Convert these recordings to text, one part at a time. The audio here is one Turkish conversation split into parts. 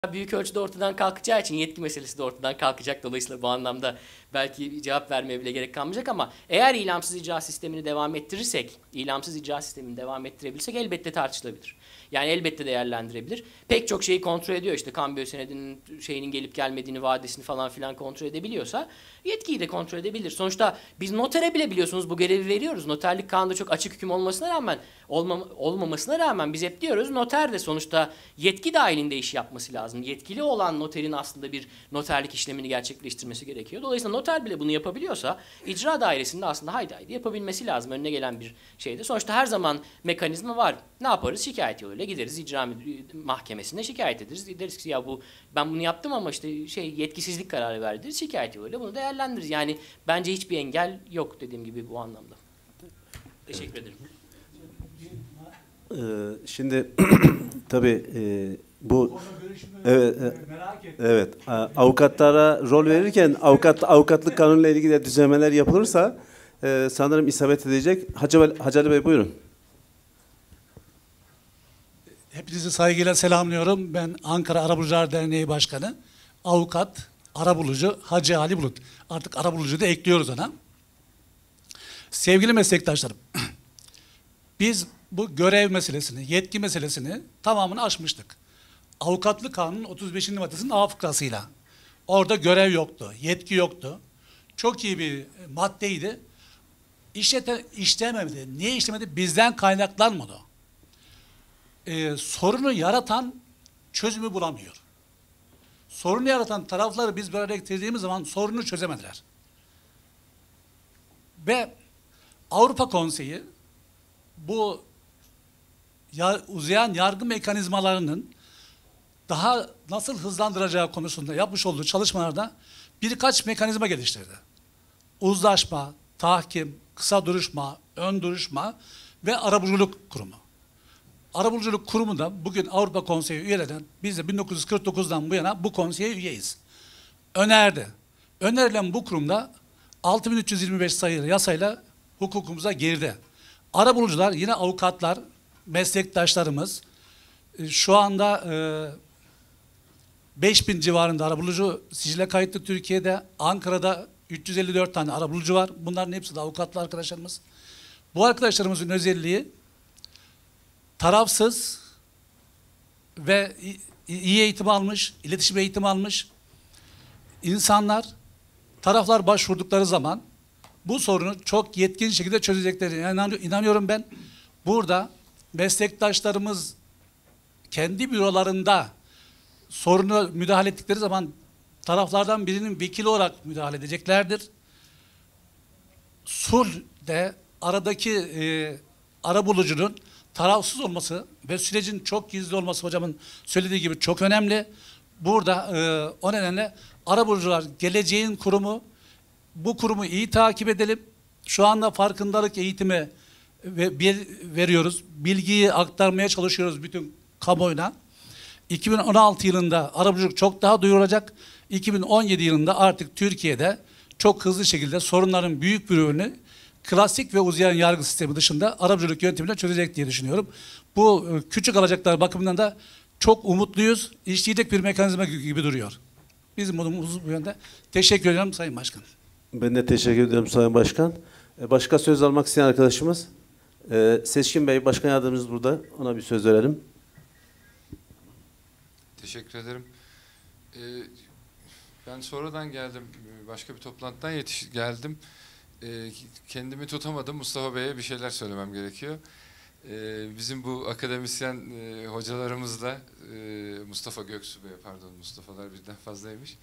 büyük ölçüde ortadan kalkacağı için yetki meselesi de ortadan kalkacak. Dolayısıyla bu anlamda belki cevap vermeye bile gerek kalmayacak ama eğer ilamsız icra sistemini devam ettirirsek, ilamsız icra sistemini devam ettirebilirsek elbette tartışılabilir. Yani elbette değerlendirebilir. Pek çok şeyi kontrol ediyor, işte kambiyo senedinin şeyinin gelip gelmediğini, vadesini falan filan kontrol edebiliyorsa yetkiyi de kontrol edebilir. Sonuçta biz notere bile biliyorsunuz bu görevi veriyoruz. Noterlik kanunda çok açık hüküm olmasına rağmen olmamasına rağmen biz hep diyoruz noter de sonuçta yetki dahilinde iş yapması lazım. Yetkili olan noterin aslında bir noterlik işlemini gerçekleştirmesi gerekiyor. Dolayısıyla noter bile bunu yapabiliyorsa icra dairesinde aslında haydi haydi yapabilmesi lazım. Önüne gelen bir şeyde. Sonuçta her zaman mekanizma var. Ne yaparız? Şikayet yoluyla gideriz icra mahkemesine şikayet ederiz. Deriz ki ya ben bunu yaptım ama işte yetkisizlik kararı verdi. Şikayet yoluyla bunu değerlendiririz. Yani bence hiçbir engel yok dediğim gibi bu anlamda. Teşekkür ederim. Şimdi tabii bu evet evet avukatlara rol verirken avukatlık kanunuyla ilgili de düzenlemeler yapılırsa sanırım isabet edecek. Hacı Ali Bey buyurun. Hepinizi saygıyla selamlıyorum. Ben Ankara Arabulucular Derneği Başkanı, avukat, arabulucu Hacı Ali Bulut. Artık arabulucu da ekliyoruz ona. Sevgili meslektaşlarım, biz bu görev meselesini, yetki meselesini tamamını aşmıştık. Avukatlık Kanunu'nun 35. maddesinin A fıkrasıyla. Orada görev yoktu, yetki yoktu. Çok iyi bir maddeydi. İşlemedi. Niye işlemedi? Bizden kaynaklanmadı. Sorunu yaratan çözümü bulamıyor. Sorunu yaratan tarafları biz bir araya getirdiğimiz zaman sorunu çözemediler. Ve Avrupa Konseyi bu uzayan yargı mekanizmalarının daha nasıl hızlandıracağı konusunda yapmış olduğu çalışmalarda birkaç mekanizma geliştirdi. Uzlaşma, tahkim, kısa duruşma, ön duruşma ve arabuluculuk kurumu. Arabuluculuk kurumu da bugün Avrupa Konseyi üyelerinden, biz de 1949'dan bu yana bu konseye üyeyiz. Önerilen bu kurumda 6325 sayılı yasayla hukukumuza girdi. Arabulucular yine avukatlar, meslektaşlarımız. Şu anda 5000 civarında arabulucu sicile kayıtlı Türkiye'de. Ankara'da 354 tane arabulucu var. Bunların hepsi de avukatlı arkadaşlarımız. Bu arkadaşlarımızın özelliği tarafsız ve iyi eğitim almış, iletişim eğitimi almış insanlar, taraflar başvurdukları zaman bu sorunu çok yetkin şekilde çözeceklerine inanıyorum ben. Burada meslektaşlarımız kendi bürolarında sorunu müdahale ettikleri zaman taraflardan birinin vekili olarak müdahale edeceklerdir. Sulh de aradaki arabulucunun tarafsız olması ve sürecin çok gizli olması hocamın söylediği gibi çok önemli. Burada o nedenle arabulucular geleceğin kurumu. Bu kurumu iyi takip edelim. Şu anda farkındalık eğitimi veriyoruz. Bilgiyi aktarmaya çalışıyoruz bütün kamuoyuna. 2016 yılında arabuluculuk çok daha duyurulacak. 2017 yılında artık Türkiye'de çok hızlı şekilde sorunların büyük bir bölümünü klasik ve uzayan yargı sistemi dışında arabuluculuk yöntemiyle çözecek diye düşünüyorum. Bu küçük alacaklar bakımından da çok umutluyuz. İşleyecek bir mekanizma gibi duruyor. Bizim umudumuz bu yönde. Teşekkür ederim Sayın Başkan. Ben de teşekkür ederim Sayın Başkan. Başka söz almak isteyen arkadaşımız? Seçkin Bey, Başkan Yardımcımız burada. Ona bir söz verelim. Teşekkür ederim. Ben sonradan geldim. Başka bir toplantıdan geldim. Kendimi tutamadım. Mustafa Bey'e bir şeyler söylemem gerekiyor. Bizim bu akademisyen hocalarımızla Mustafa Göksu Bey, pardon, Mustafa'lar birden fazlaymış.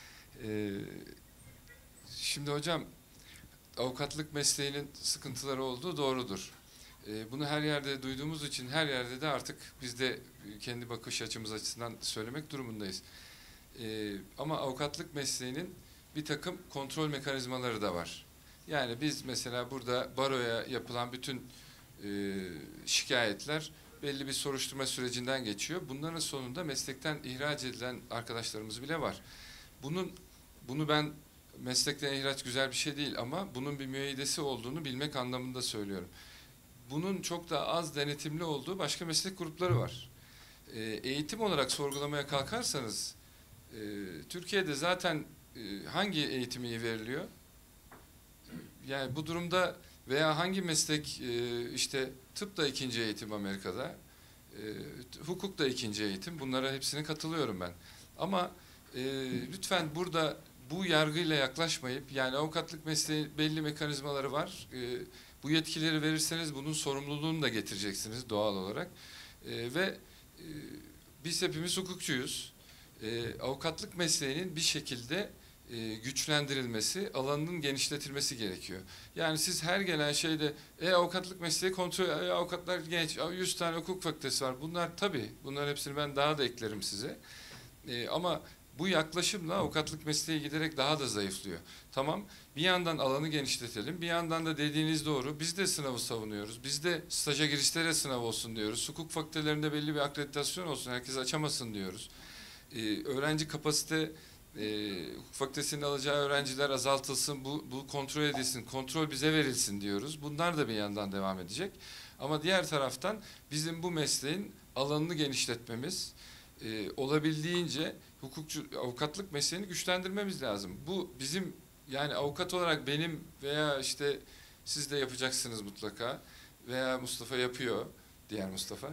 Şimdi hocam, avukatlık mesleğinin sıkıntıları olduğu doğrudur. Bunu her yerde duyduğumuz için her yerde de artık biz de kendi bakış açımız açısından söylemek durumundayız. Ama avukatlık mesleğinin bir takım kontrol mekanizmaları da var. Yani biz mesela burada baroya yapılan bütün şikayetler belli bir soruşturma sürecinden geçiyor. Bunların sonunda meslekten ihraç edilen arkadaşlarımız bile var. Bunu ben meslekten ihraç güzel bir şey değil ama bunun bir müeyyidesi olduğunu bilmek anlamında söylüyorum. Bunun çok daha az denetimli olduğu başka meslek grupları var. Eğitim olarak sorgulamaya kalkarsanız, Türkiye'de zaten hangi eğitim iyi veriliyor? Yani bu durumda veya hangi meslek, işte tıp da ikinci eğitim Amerika'da, hukuk da ikinci eğitim, bunlara hepsine katılıyorum ben. Ama lütfen burada bu yargıyla yaklaşmayıp, yani avukatlık mesleği belli mekanizmaları var. Bu yetkileri verirseniz bunun sorumluluğunu da getireceksiniz doğal olarak. Ve biz hepimiz hukukçuyuz. Avukatlık mesleğinin bir şekilde güçlendirilmesi, alanının genişletilmesi gerekiyor. Yani siz her gelen şeyde avukatlık mesleği kontrol, avukatlar genç, 100 tane hukuk fakültesi var. Bunlar tabii, bunların hepsini ben daha da eklerim size. Ama bu yaklaşımla avukatlık mesleği giderek daha da zayıflıyor. Tamam, bir yandan alanı genişletelim, bir yandan da dediğiniz doğru, biz de sınavı savunuyoruz. Biz de staja girişlere sınav olsun diyoruz. Hukuk fakültelerinde belli bir akreditasyon olsun, herkes açamasın diyoruz. Öğrenci kapasite, hukuk fakültesinin alacağı öğrenciler azaltılsın, bu kontrol edilsin, kontrol bize verilsin diyoruz. Bunlar da bir yandan devam edecek. Ama diğer taraftan bizim bu mesleğin alanını genişletmemiz, olabildiğince avukatlık mesleğini güçlendirmemiz lazım. Bu bizim, yani avukat olarak benim veya işte siz de yapacaksınız mutlaka veya Mustafa yapıyor, diğer Mustafa.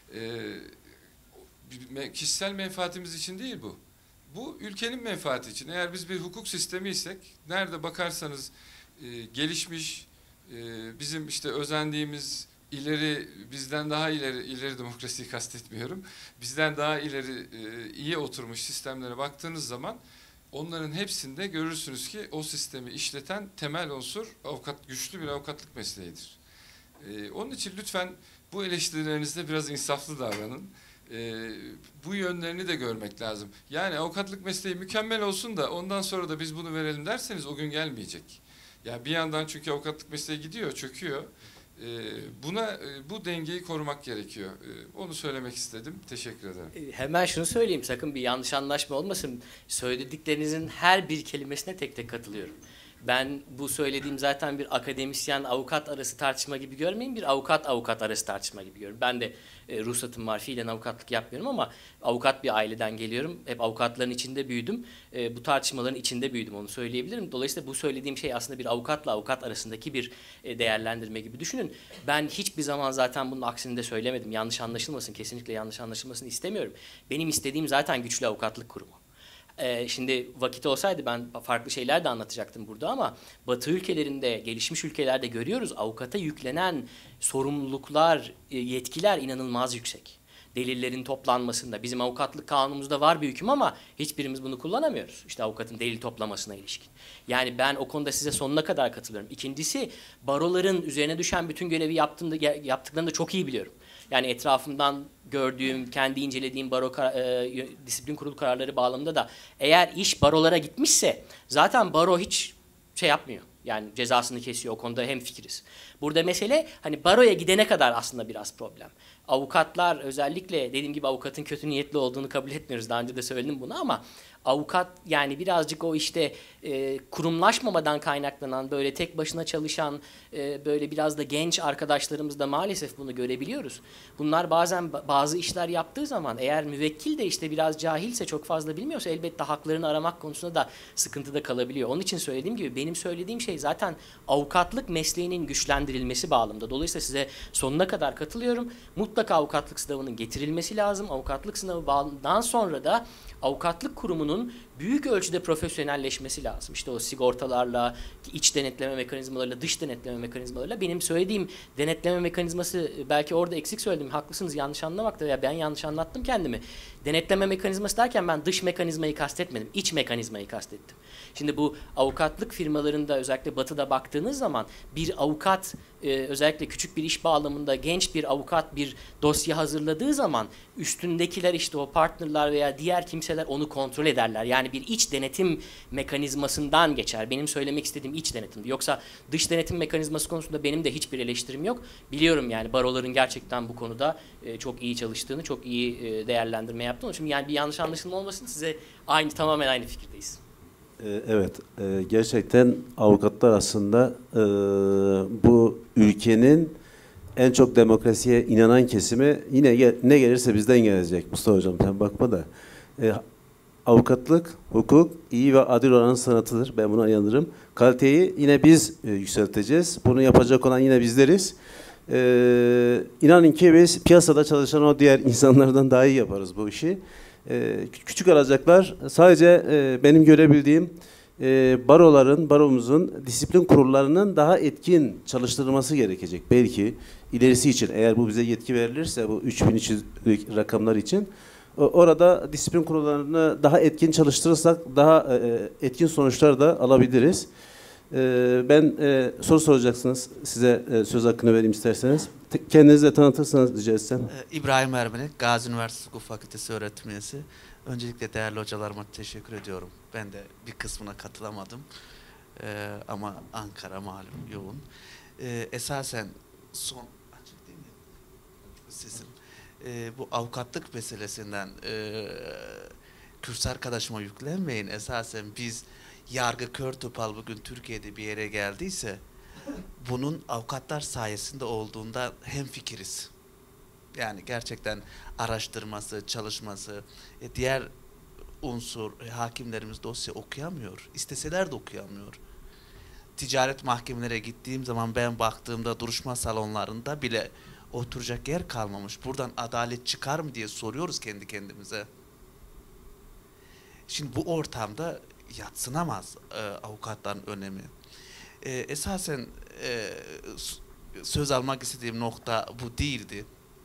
Kişisel menfaatimiz için değil bu. Bu ülkenin menfaati için. Eğer biz bir hukuk sistemiysek, nerede bakarsanız gelişmiş, bizim işte özendiğimiz, ileri, bizden daha ileri demokrasiyi kastetmiyorum, bizden daha ileri, iyi oturmuş sistemlere baktığınız zaman, onların hepsinde görürsünüz ki o sistemi işleten temel unsur güçlü bir avukatlık mesleğidir. Onun için lütfen bu eleştirilerinizde biraz insaflı davranın. Bu yönlerini de görmek lazım. Yani avukatlık mesleği mükemmel olsun da ondan sonra da biz bunu verelim derseniz o gün gelmeyecek. Yani bir yandan çünkü avukatlık mesleği gidiyor, çöküyor. Bu dengeyi korumak gerekiyor. Onu söylemek istedim. Teşekkür ederim. Hemen şunu söyleyeyim, sakın bir yanlış anlaşma olmasın. Söylediklerinizin her bir kelimesine tek tek katılıyorum. Ben bu söylediğim zaten bir akademisyen avukat arası tartışma gibi görmeyin, bir avukat arası tartışma gibi görüyorum. Ben de ruhsatım var, fiilen avukatlık yapmıyorum ama avukat bir aileden geliyorum. Hep avukatların içinde büyüdüm. Bu tartışmaların içinde büyüdüm, onu söyleyebilirim. Dolayısıyla bu söylediğim şey aslında bir avukatla avukat arasındaki bir değerlendirme gibi düşünün. Ben hiçbir zaman zaten bunun aksini de söylemedim. Yanlış anlaşılmasın, kesinlikle yanlış anlaşılmasını istemiyorum. Benim istediğim zaten güçlü avukatlık kurumu. Şimdi vakit olsaydı ben farklı şeyler de anlatacaktım burada ama Batı ülkelerinde, gelişmiş ülkelerde görüyoruz avukata yüklenen sorumluluklar, yetkiler inanılmaz yüksek. Delillerin toplanmasında, bizim avukatlık kanunumuzda var bir hüküm ama hiçbirimiz bunu kullanamıyoruz. İşte avukatın delil toplamasına ilişkin. Yani ben o konuda size sonuna kadar katılıyorum. İkincisi, baroların üzerine düşen bütün görevi yaptıklarını da çok iyi biliyorum. Yani etrafımdan gördüğüm, kendi incelediğim disiplin kurulu kararları bağlamında da eğer iş barolara gitmişse zaten baro hiç şey yapmıyor. Yani cezasını kesiyor, o konuda hemfikiriz. Burada mesele hani baroya gidene kadar aslında biraz problem. Avukatlar özellikle dediğim gibi avukatın kötü niyetli olduğunu kabul etmiyoruz. Daha önce de söyledim bunu ama avukat yani birazcık o işte kurumlaşmamadan kaynaklanan böyle tek başına çalışan böyle biraz da genç arkadaşlarımız da maalesef bunu görebiliyoruz. Bunlar bazen bazı işler yaptığı zaman eğer müvekkil de işte biraz cahilse çok fazla bilmiyorsa elbette haklarını aramak konusunda da sıkıntıda kalabiliyor. Onun için söylediğim gibi benim söylediğim şey zaten avukatlık mesleğinin güçlendirilmesi bağlamında. Dolayısıyla size sonuna kadar katılıyorum. Mutlaka avukatlık sınavının getirilmesi lazım. Avukatlık sınavından sonra da avukatlık kurumunun büyük ölçüde profesyonelleşmesi lazım. İşte o sigortalarla, iç denetleme mekanizmalarıyla, dış denetleme mekanizmalarıyla. Benim söylediğim denetleme mekanizması belki orada eksik söyledim. Haklısınız, yanlış anlamakta veya ben yanlış anlattım kendimi. Denetleme mekanizması derken ben dış mekanizmayı kastetmedim. İç mekanizmayı kastettim. Şimdi bu avukatlık firmalarında özellikle batıda baktığınız zaman bir avukat özellikle küçük bir iş bağlamında genç bir avukat bir dosya hazırladığı zaman üstündekiler işte o partnerler veya diğer kimseler onu kontrol ederler. Yani bir iç denetim mekanizmasından geçer. Benim söylemek istediğim iç denetimdi. Yoksa dış denetim mekanizması konusunda benim de hiçbir eleştirim yok. Biliyorum yani baroların gerçekten bu konuda çok iyi çalıştığını, çok iyi değerlendirme yaptığını. Şimdi yani bir yanlış anlaşılma olmasın, size tamamen aynı fikirdeyiz. Evet, gerçekten avukatlar aslında bu ülkenin en çok demokrasiye inanan kesimi yine ne gelirse bizden gelecek. Mustafa Hocam sen bakma da. Avukatlık, hukuk iyi ve adil olanın sanatıdır. Ben buna inanırım. Kaliteyi yine biz yükselteceğiz. Bunu yapacak olan yine bizleriz. İnanın ki biz piyasada çalışan o diğer insanlardan daha iyi yaparız bu işi. Küçük alacaklar sadece benim görebildiğim baromuzun disiplin kurullarının daha etkin çalıştırılması gerekecek. Belki ilerisi için eğer bu bize yetki verilirse bu 3300 rakamlar için orada disiplin kurullarını daha etkin çalıştırırsak daha etkin sonuçlar da alabiliriz. Ben soru soracaksınız. Size söz hakkını vereyim isterseniz. Kendinizi de tanıtırsanız rica etsem. İbrahim Ermenek, Gazi Üniversitesi Hukuk Fakültesi öğretim üyesi. Öncelikle değerli hocalarıma teşekkür ediyorum. Ben de bir kısmına katılamadım. Ama Ankara malum yoğun. Esasen son açık değil mi? Sizin bu avukatlık meselesinden kürsü arkadaşıma yüklenmeyin. Esasen biz yargı kör topal bugün Türkiye'de bir yere geldiyse bunun avukatlar sayesinde olduğunda hemfikiriz. Yani gerçekten araştırması, çalışması, diğer unsur, hakimlerimiz dosya okuyamıyor. İsteseler de okuyamıyor. Ticaret mahkemelere gittiğim zaman ben baktığımda duruşma salonlarında bile oturacak yer kalmamış. Buradan adalet çıkar mı diye soruyoruz kendi kendimize. Şimdi bu ortamda yadsınamaz avukatların önemi. Esasen söz almak istediğim nokta bu değildi.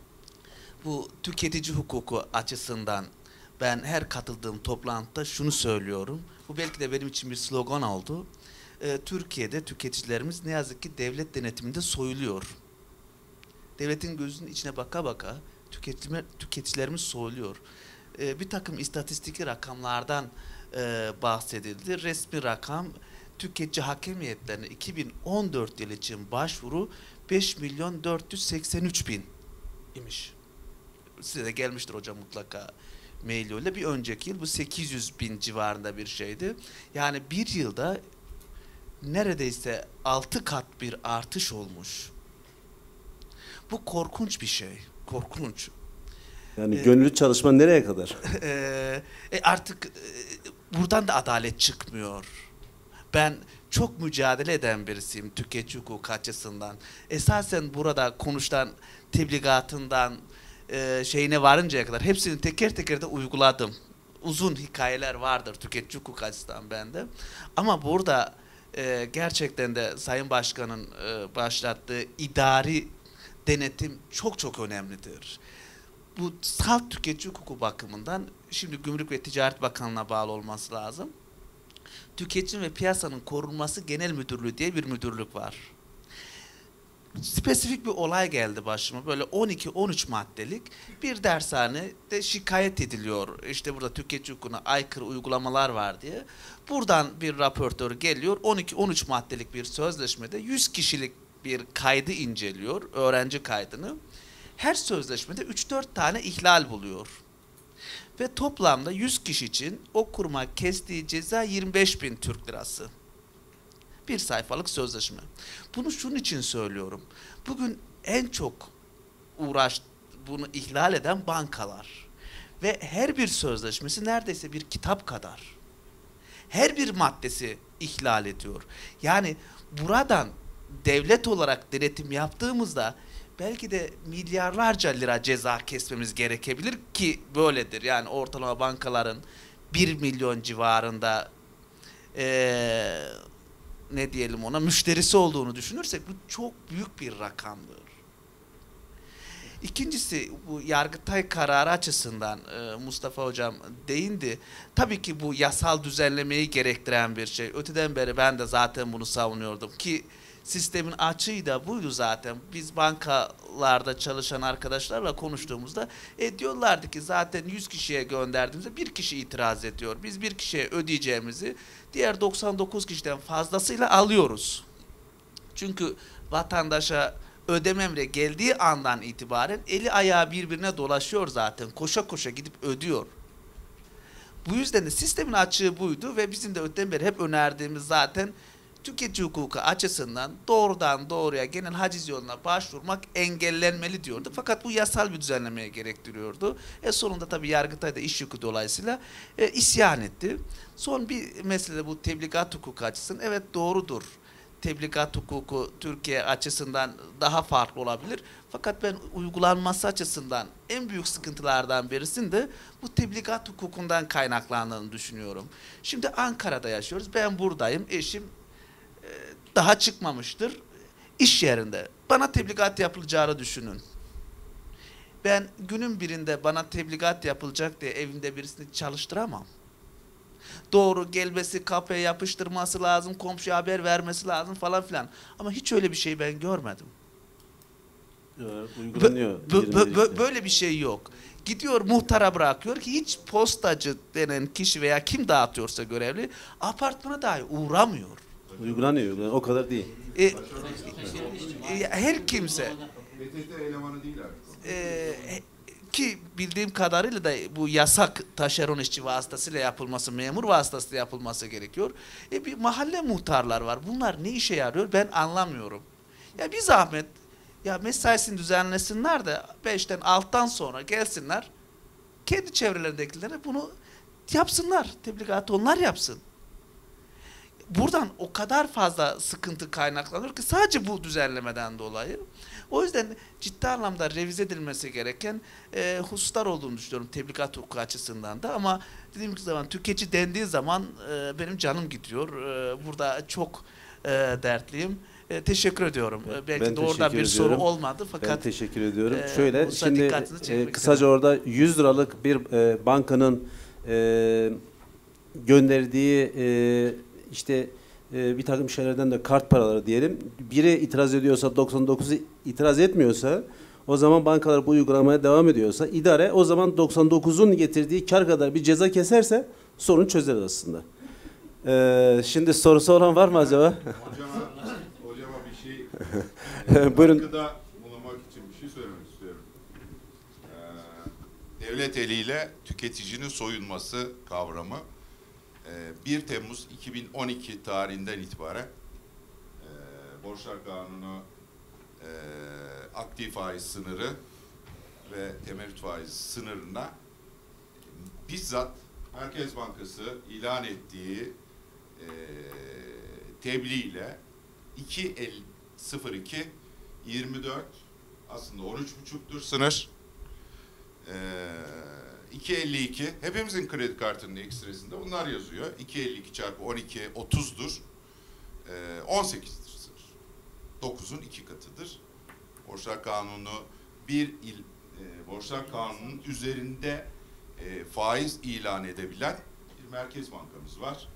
Bu tüketici hukuku açısından ben her katıldığım toplantıda şunu söylüyorum. Bu belki de benim için bir slogan oldu. Türkiye'de tüketicilerimiz ne yazık ki devlet denetiminde soyuluyor. Devletin gözünün içine baka baka tüketicilerimiz soyuluyor. Bir takım istatistiki rakamlardan bahsedildi. Resmi rakam tüketici hakemiyetlerine 2014 yılı için başvuru 5.483.000 imiş. Size de gelmiştir hocam mutlaka mail yoluyla. Bir önceki yıl bu 800.000 civarında bir şeydi. Yani bir yılda neredeyse 6 kat bir artış olmuş. Bu korkunç bir şey. Korkunç. Yani gönüllü çalışma nereye kadar? Artık buradan da adalet çıkmıyor. Ben çok mücadele eden birisiyim tüketici hukuku açısından. Esasen burada konuşulan tebligatından şeyine varıncaya kadar hepsini teker teker de uyguladım. Uzun hikayeler vardır tüketici hukuku açısından bende. Ama burada gerçekten de Sayın Başkan'ın başlattığı idari denetim çok çok önemlidir. Bu salt tüketici hukuku bakımından şimdi Gümrük ve Ticaret Bakanlığı'na bağlı olması lazım. Tüketim ve Piyasanın Korunması Genel Müdürlüğü diye bir müdürlük var. Spesifik bir olay geldi başıma. Böyle 12-13 maddelik bir dershanede şikayet ediliyor. İşte burada tüketici hukukuna aykırı uygulamalar var diye. Buradan bir raportör geliyor. 12-13 maddelik bir sözleşmede 100 kişilik bir kaydı inceliyor. Öğrenci kaydını. Her sözleşmede 3-4 tane ihlal buluyor. Ve toplamda 100 kişi için o kuruma kestiği ceza 25.000 Türk lirası. Bir sayfalık sözleşme. Bunu şunun için söylüyorum. Bugün en çok bunu ihlal eden bankalar. Ve her bir sözleşmesi neredeyse bir kitap kadar. Her bir maddesi ihlal ediyor. Yani buradan devlet olarak denetim yaptığımızda belki de milyarlarca lira ceza kesmemiz gerekebilir ki böyledir. Yani ortalama bankaların 1 milyon civarında ne diyelim ona müşterisi olduğunu düşünürsek bu çok büyük bir rakamdır. İkincisi bu Yargıtay kararı açısından Mustafa Hocam değindi. Tabii ki bu yasal düzenlemeyi gerektiren bir şey. Öteden beri ben de zaten bunu savunuyordum ki sistemin açığı da buydu zaten. Biz bankalarda çalışan arkadaşlarla konuştuğumuzda diyorlardı ki zaten 100 kişiye gönderdiğimizde bir kişi itiraz ediyor. Biz bir kişiye ödeyeceğimizi diğer 99 kişiden fazlasıyla alıyoruz. Çünkü vatandaşa ödeme emri geldiği andan itibaren eli ayağı birbirine dolaşıyor zaten. Koşa koşa gidip ödüyor. Bu yüzden de sistemin açığı buydu ve bizim de öteden beri hep önerdiğimiz zaten tüketici hukuku açısından doğrudan doğruya genel haciz yoluna başvurmak engellenmeli diyordu. Fakat bu yasal bir düzenlemeye gerektiriyordu. Sonunda tabii Yargıtay da iş yükü dolayısıyla isyan etti. Son bir mesele bu tebligat hukuku açısından. Evet, doğrudur. Tebligat hukuku Türkiye açısından daha farklı olabilir. Fakat ben uygulanması açısından en büyük sıkıntılardan birisinin de bu tebligat hukukundan kaynaklandığını düşünüyorum. Şimdi Ankara'da yaşıyoruz. Ben buradayım. Eşim daha çıkmamıştır. İş yerinde. Bana tebligat yapılacağını düşünün. Ben günün birinde bana tebligat yapılacak diye evimde birisini çalıştıramam. Doğru gelmesi, kafaya yapıştırması lazım, komşuya haber vermesi lazım falan filan. Ama hiç öyle bir şey ben görmedim. Uygulanıyor. Böyle bir şey yok. Gidiyor muhtara bırakıyor ki hiç postacı denen kişi veya kim dağıtıyorsa görevli apartmana dahi uğramıyor. Uygulanıyor. O kadar değil. Her kimse PTT elemanı değil artık. ki bildiğim kadarıyla da bu yasak taşeron işçi vasıtasıyla yapılması, memur vasıtasıyla yapılması gerekiyor. Bir mahalle muhtarlar var. Bunlar ne işe yarıyor ben anlamıyorum. Ya bir zahmet ya mesaisini düzenlesinler de 5'ten 6'dan sonra gelsinler. Kendi çevrelerindekilerine bunu yapsınlar. Tebligatı onlar yapsın. Buradan o kadar fazla sıkıntı kaynaklanıyor ki sadece bu düzenlemeden dolayı. O yüzden ciddi anlamda revize edilmesi gereken hususlar olduğunu düşünüyorum tebligat hukuku açısından da. Ama dediğim zaman tüketici dendiği zaman benim canım gidiyor. Burada çok dertliyim. Teşekkür ediyorum. Belki Ben doğrudan bir soru olmadı fakat ben teşekkür ediyorum. Şöyle şimdi kısaca istedim. orada 100 liralık bir bankanın gönderdiği işte bir takım şeylerden de kart paraları diyelim. Biri itiraz ediyorsa 99'u itiraz etmiyorsa o zaman bankalar bu uygulamaya devam ediyorsa idare o zaman 99'un getirdiği kar kadar bir ceza keserse sorun çözeriz aslında. Şimdi sorusu olan var mı acaba? Hocama bir şey Buyurun. katkıda bulunmak için bir şey söylemek istiyorum. Devlet eliyle tüketicinin soyulması kavramı 1 Temmuz 2012 tarihinden itibaren Borçlar Kanunu aktif faiz sınırı ve temerrüt faiz sınırına bizzat Merkez Bankası ilan ettiği tebliğ ile 2.02.24 aslında 13.5'tur sınır. 2.52 hepimizin kredi kartının ekstresinde bunlar yazıyor. 2.52 çarpı 12 30'dur. 18'dir sınır. 9'un 2 katıdır. Borçlar Kanunu Borçlar Kanunu'nun üzerinde faiz ilan edebilen bir Merkez Bankamız var.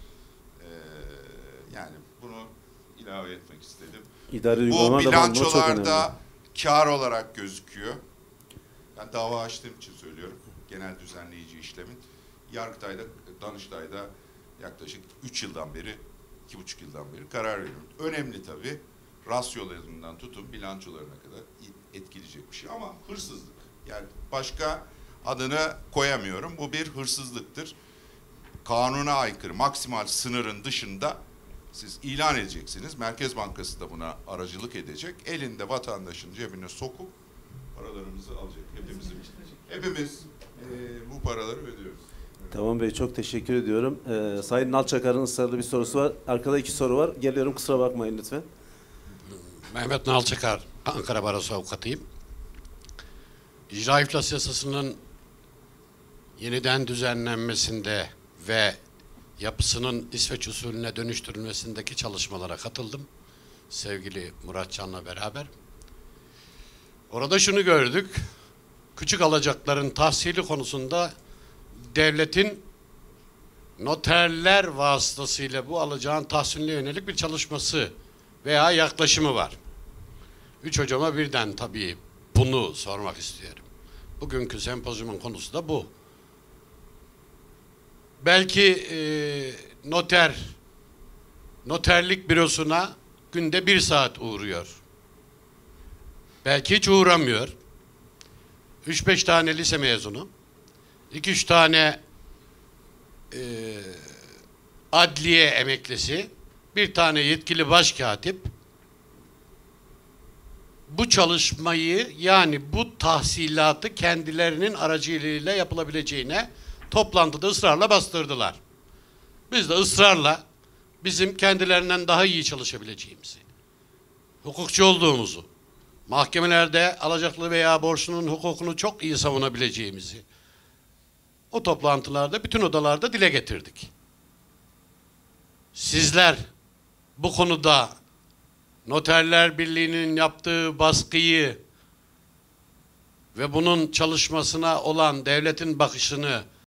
Yani bunu ilave etmek istedim. Bu bilançolarda kar olarak gözüküyor. Ben dava açtığım için söylüyorum. Genel düzenleyici işlemin. Yargıtay'da, Danıştay'da yaklaşık 3 yıldan beri, 2,5 yıldan beri karar veriyorum. Önemli tabii. Rasyolarından tutun bilançolarına kadar etkileyecek bir şey ama hırsızlık. Yani başka adını koyamıyorum. Bu bir hırsızlıktır. Kanuna aykırı, maksimal sınırın dışında siz ilan edeceksiniz. Merkez Bankası da buna aracılık edecek. Elinde vatandaşın cebine sokup paralarımızı alacak. Hepimiz bu paraları ödüyoruz. Tamam Bey, çok teşekkür ediyorum. Sayın Nalçakar'ın ısrarlı bir sorusu var. Arkada 2 soru var. Geliyorum, kusura bakmayın lütfen. Mehmet Nalçakar, Ankara Barosu avukatıyım. İcra iflas yasasının yeniden düzenlenmesinde ve yapısının İsveç usulüne dönüştürülmesindeki çalışmalara katıldım. Sevgili Murat Can'la beraber. Orada şunu gördük. Küçük alacakların tahsili konusunda devletin noterler vasıtasıyla bu alacağın tahsiline yönelik bir çalışması veya yaklaşımı var. 3 hocama birden tabii bunu sormak istiyorum. Bugünkü sempozyumun konusu da bu. Belki noterlik bürosuna günde 1 saat uğruyor. Belki hiç uğramıyor. 3-5 tane lise mezunu, 2-3 tane adliye emeklisi, bir tane yetkili başkatip bu çalışmayı, yani bu tahsilatı kendilerinin aracılığıyla yapılabileceğine toplantıda ısrarla bastırdılar. Biz de ısrarla bizim kendilerinden daha iyi çalışabileceğimizi, hukukçu olduğumuzu, mahkemelerde alacaklı veya borçlunun hukukunu çok iyi savunabileceğimizi o toplantılarda, bütün odalarda dile getirdik. Sizler bu konuda Noterler Birliği'nin yaptığı baskıyı ve bunun çalışmasına olan devletin bakışını